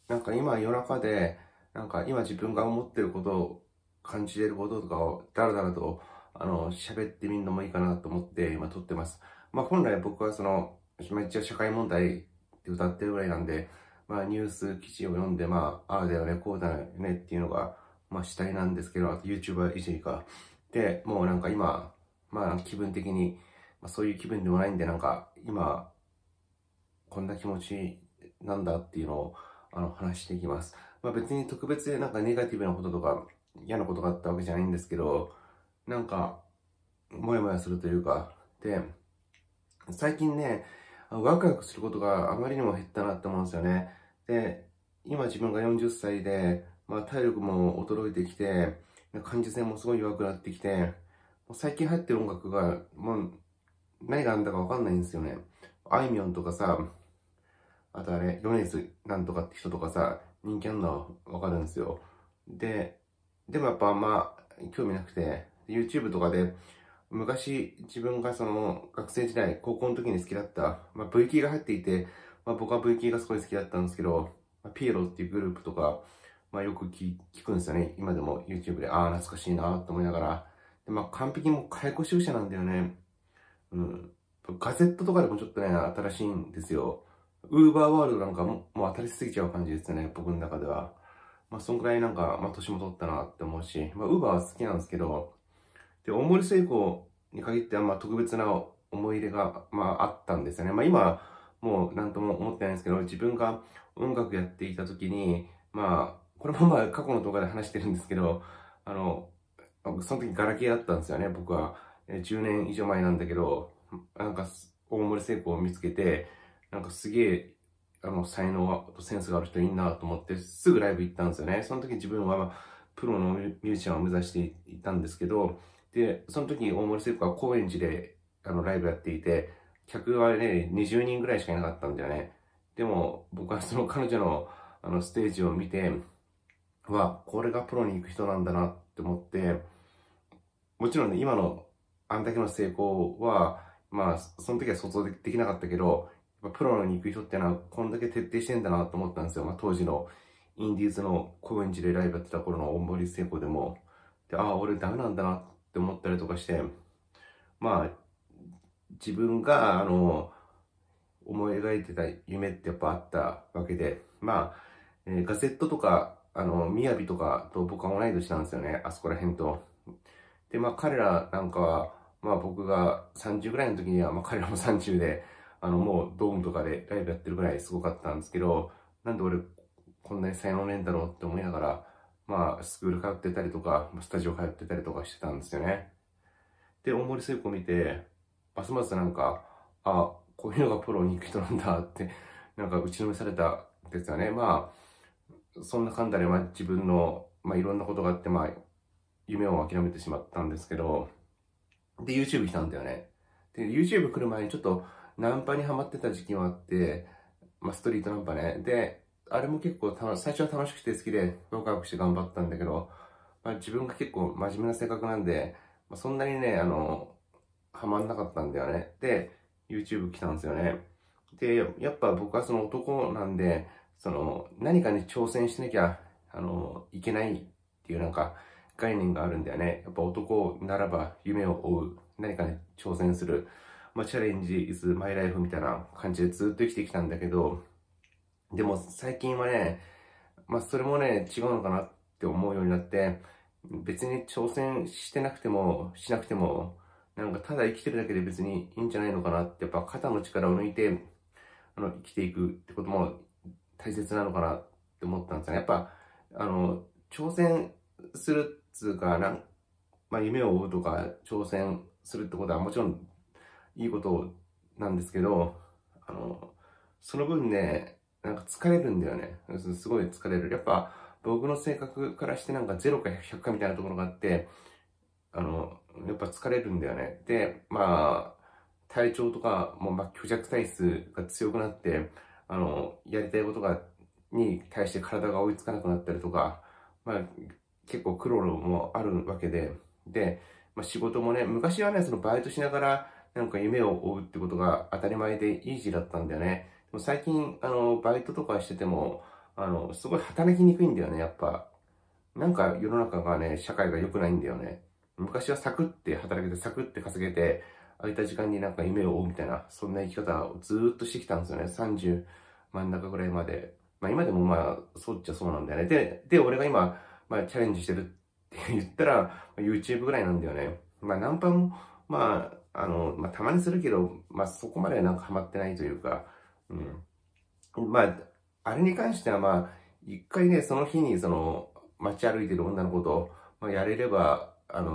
なんか今夜中で、なんか今自分が思ってることを、感じてることとかをだらだらと、喋ってみるのもいいかなと思って今撮ってます。まあ本来僕はめっちゃ社会問題って歌ってるぐらいなんで、まあニュース記事を読んで、まあ、ああだよね、こうだよねっていうのが、まあ主体なんですけど、あと YouTuber いじりか。で、もうなんか今、まあ気分的に、まあそういう気分でもないんで、なんか今、こんな気持ちなんだっていうのを話していきます。まあ別に特別なんかネガティブなこととか嫌なことがあったわけじゃないんですけど、なんかモヤモヤするというか、で、最近ね、ワクワクすることがあまりにも減ったなって思うんですよね。で、今自分が40歳で、まあ体力も衰えてきて、感受性もすごい弱くなってきて、もう最近入ってる音楽がもう何があんだかわかんないんですよね。あいみょんとかさ、あとあれ、米津なんとかって人とかさ、人気あるのはわかるんですよ。でもやっぱまあ、興味なくて、YouTube とかで、昔自分が学生時代、高校の時に好きだった、まあ、V キーが入っていて、まあ、僕は V キーがすごい好きだったんですけど、まあ、ピエロっていうグループとか、まあ、よく聞くんですよね。今でも YouTube で、ああ、懐かしいなと思いながら。で、まあ、完璧にもう解雇主義者なんだよね。うん。ガゼットとかでもちょっとね、新しいんですよ。ウーバーワールドなんかもう新しすぎちゃう感じですね、僕の中では。まあ、そんくらいなんか、まあ、年も取ったなって思うし、まあ、ウーバーは好きなんですけど、で、大森聖子に限っては、まあ、特別な思い入れが、まあ、あったんですよね。まあ、今、もう何とも思ってないんですけど、自分が音楽やっていた時に、まあ、これもまあ、過去の動画で話してるんですけど、あの、その時ガラケーだったんですよね、僕は。10年以上前なんだけど、なんか、大森聖子を見つけて、なんかすげえ、才能とセンスがある人いいなと思って、すぐライブ行ったんですよね。その時自分は、プロのミュージシャンを目指していたんですけど、で、その時大森聖子は高円寺で、ライブやっていて、客はね、20人ぐらいしかいなかったんだよね。でも、僕はその彼女の、ステージを見て、これがプロに行く人なんだなって思って、もちろんね、今のあんだけの成功は、まあ、その時は想像できなかったけど、プロに行く人ってのはこんだけ徹底してんだなと思ったんですよ。まあ、当時のインディーズの高円寺でライブやってた頃の大森聖子でも。で、ああ、俺ダメなんだなって思ったりとかして、まあ、自分が、思い描いてた夢ってやっぱあったわけで、まあ、ガゼットとか、みやびとかと僕は同い年なんですよね、あそこら辺と。で、まあ彼らなんかは、まあ僕が30ぐらいの時には、まあ彼らも30で、もうドームとかでライブやってるぐらいすごかったんですけど、なんで俺こんなに才能ねえんだろうって思いながら、まあスクール通ってたりとか、スタジオ通ってたりとかしてたんですよね。で、大森聖子を見て、ますますなんか、あ、こういうのがプロに行く人なんだって、なんか打ちのめされたんですよね。まあ、そんなかんだで、まあ自分の、まあいろんなことがあって、まあ、夢を諦めてしまったんですけど、で、YouTube 来たんだよね。で、YouTube 来る前にちょっとナンパにハマってた時期もあって、まあストリートナンパね。で、あれも結構最初は楽しくて好きで、ワクワクして頑張ったんだけど、まあ自分が結構真面目な性格なんで、まあ、そんなにね、ハマんなかったんだよね。で、YouTube 来たんですよね。で、やっぱ僕はその男なんで、何かに挑戦しなきゃ、いけないっていうなんか、概念があるんだよね。やっぱ男ならば夢を追う。何かに挑戦する。まあ、チャレンジ is my life みたいな感じでずっと生きてきたんだけど、でも最近はね、まあ、それもね、違うのかなって思うようになって、別に挑戦してなくても、しなくても、なんかただ生きてるだけで別にいいんじゃないのかなって、やっぱ肩の力を抜いて、生きていくってことも大切なのかなって思ったんですよね。やっぱ、挑戦するっつうか、まあ、夢を追うとか、挑戦するってことはもちろんいいことなんですけど、その分ね、なんか疲れるんだよね。すごい疲れる。やっぱ僕の性格からしてなんか0か100かみたいなところがあって、やっぱ疲れるんだよね。で、まあ、体調とかも、まあ、虚弱体質が強くなって、やりたいことに対して体が追いつかなくなったりとか、まあ、結構苦労もあるわけで、で、まあ、仕事もね、昔はね、そのバイトしながら、なんか夢を追うってことが当たり前でイージーだったんだよね。でも最近、バイトとかしてても、 すごい働きにくいんだよね、やっぱ。なんか世の中がね、社会が良くないんだよね。昔はサクって働けて、サクって稼げて、空いた時間になんか夢を追うみたいな、そんな生き方をずーっとしてきたんですよね。30真ん中ぐらいまで。まあ今でもまあ、そうっちゃそうなんだよね。で、俺が今、まあチャレンジしてるって言ったら、YouTube ぐらいなんだよね。まあナンパも、まあ、まあたまにするけど、まあそこまでなんかハマってないというか、うん。まあ、あれに関してはまあ、一回ね、その日に街歩いてる女の子と、まあ、やれれば、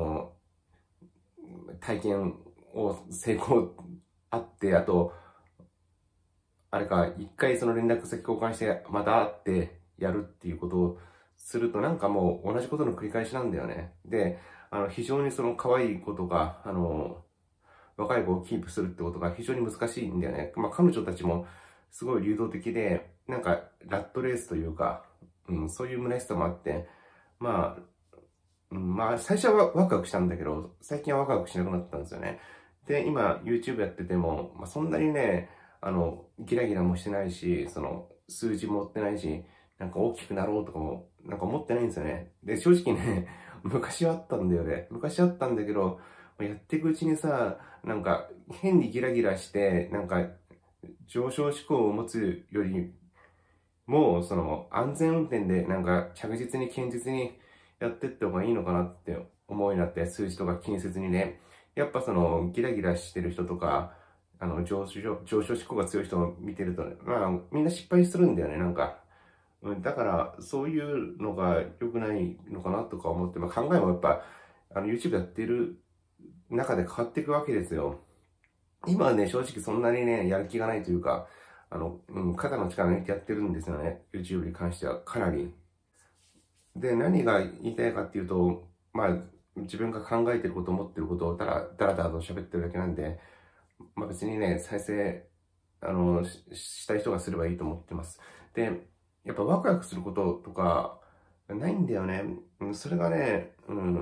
体験を成功あって、あと、あれか、一回その連絡先交換して、また会ってやるっていうことをすると、なんかもう同じことの繰り返しなんだよね。で、非常にその可愛い子とか、若い子をキープするってことが非常に難しいんだよね。まあ彼女たちもすごい流動的で、なんかラットレースというか、そういう虚しさもあって、まあ、まあ最初はワクワクしたんだけど、最近はワクワクしなくなったんですよね。で、今 YouTube やってても、まあそんなにね、ギラギラもしてないし、数字も追ってないし、なんか大きくなろうとかも、なんか思ってないんですよね。で、正直ね、昔はあったんだよね。昔あったんだけど、やっていくうちにさ、なんか変にギラギラして、なんか上昇志向を持つよりも、安全運転でなんか着実に堅実にやってった方がいいのかなって思うようになって、数字とか気にせずにね。やっぱギラギラしてる人とか、上昇志向が強い人を見てるとね、まあみんな失敗するんだよね、なんか。だから、そういうのが良くないのかなとか思って、まあ、考えもやっぱ、YouTube やってる中で変わっていくわけですよ。今はね、正直そんなにね、やる気がないというか、肩の力抜いてやってるんですよね。YouTube に関してはかなり。で、何が言いたいかっていうと、まあ、自分が考えてること、思ってることをだらだらと喋ってるだけなんで、まあ別にね、再生、したい人がすればいいと思ってます。で、やっぱワクワクすることとか、ないんだよね。それがね、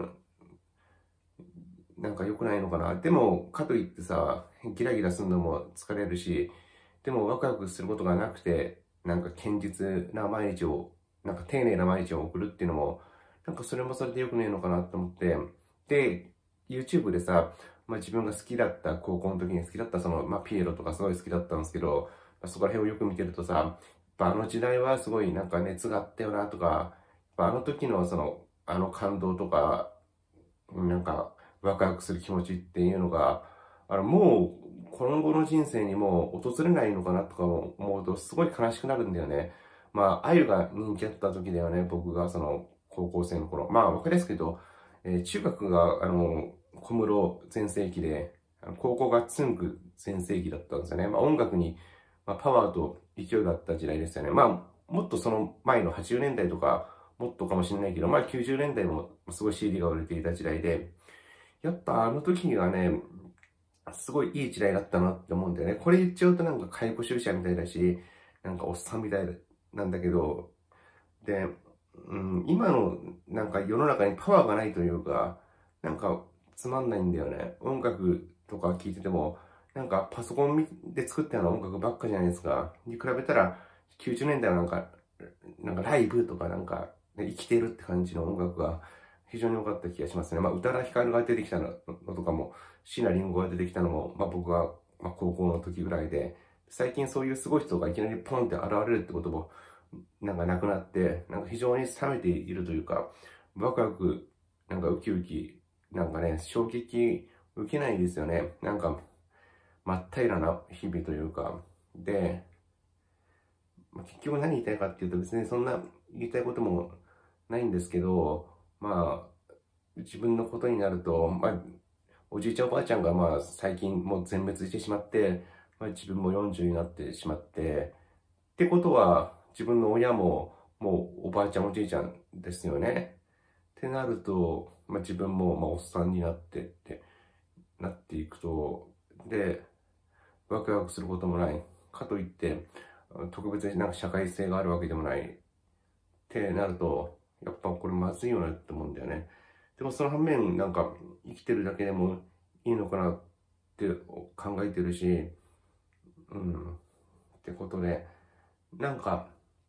なんか良くないのかな。でも、かといってさ、ギラギラするのも疲れるし、でもワクワクすることがなくて、なんか堅実な毎日を、なんか丁寧な毎日を送るっていうのも、なんかそれもそれで良くねえのかなと思って、で、YouTube でさ、まあ自分が好きだった、高校の時に好きだったまあピエロとかすごい好きだったんですけど、まあ、そこら辺をよく見てるとさ、やっぱあの時代はすごいなんか熱があったよなとか、やっぱあの時の感動とか、なんか、ワクワクする気持ちっていうのが、もう、今後の人生にも訪れないのかなとか思うと、すごい悲しくなるんだよね。まあ、あゆが人気あった時だよね、僕が高校生の頃。まあ、わかりやすく言うと、中学が、小室全盛期で、高校がつんく全盛期だったんですよね。まあ、音楽に、まあ、パワーと勢いがあった時代ですよね。まあ、もっとその前の80年代とか、もっとかもしれないけど、まあ90年代もすごい CD が売れていた時代で、やっぱあの時はね、すごいいい時代だったなって思うんだよね。これ言っちゃうとなんか解雇主者みたいだし、なんかおっさんみたいなんだけど、で、今のなんか世の中にパワーがないというか、なんかつまんないんだよね。音楽とか聴いてても、なんかパソコンで作ったような音楽ばっかじゃないですか。に比べたら90年代はなんかライブとかなんか、ね、生きてるって感じの音楽が非常に良かった気がしますね。まあ宇多田ヒカルが出てきたのとかも、椎名林檎が出てきたのも、まあ僕は高校の時ぐらいで、最近そういうすごい人がいきなりポンって現れるってことも、なんかなくなって、なんか非常に冷めているというか、ワクワク、なんかウキウキ、なんかね、衝撃受けないですよね。なんか、真っ平らな日々というか、で、結局何言いたいかっていうと別にそんな言いたいこともないんですけど、まあ、自分のことになると、まあ、おじいちゃんおばあちゃんがまあ最近もう全滅してしまって、まあ自分も40になってしまって、ってことは自分の親ももうおばあちゃんおじいちゃんですよね。ってなると、まあ自分もまあおっさんになってってなっていくと、で、ワクワクすることもない。かといって、特別になんか社会性があるわけでもないってなると、やっぱこれまずいよなって思うんだよね。でもその反面、なんか生きてるだけでもいいのかなって考えてるし、ってことで、なんか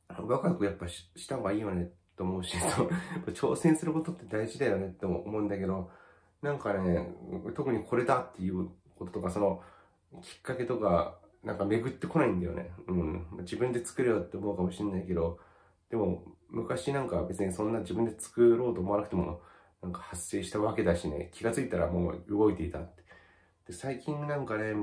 ワクワクやっぱした方がいいよねと思うし、挑戦することって大事だよねって思うんだけど、なんかね、特にこれだっていうこととか、きっかけとか、なんか巡ってこないんだよね。うん。自分で作るよって思うかもしれないけど、でも、昔なんか別にそんな自分で作ろうと思わなくても、なんか発生したわけだしね、気がついたらもう動いていたって。で、最近なんかね、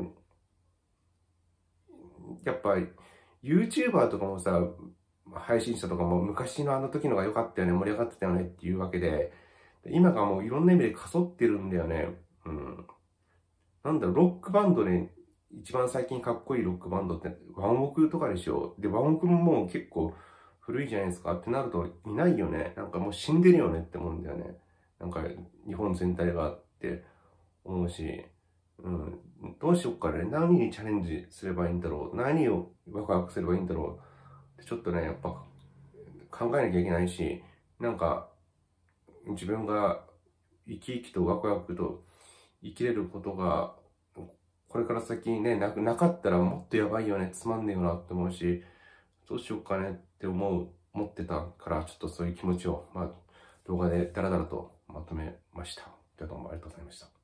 やっぱ YouTuber とかもさ、配信者とかも昔のあの時のが良かったよね、盛り上がってたよねっていうわけで、今がもういろんな意味でかそってるんだよね。うん。なんだろう、ロックバンドで一番最近かっこいいロックバンドってワンオクとかでしょ。で、ワンオクももう結構古いじゃないですかってなるといないよね。なんかもう死んでるよねって思うんだよね。なんか日本全体がって思うし、うん、どうしよっかね。何にチャレンジすればいいんだろう。何をワクワクすればいいんだろう。ちょっとね、やっぱ考えなきゃいけないし、なんか自分が生き生きとワクワクと生きれることが、これから先にね、なかったらもっとやばいよね、つまんねえよなって思うし、どうしようかねって思ってたから、ちょっとそういう気持ちを、動画でダラダラとまとめました。じゃあどうもありがとうございました。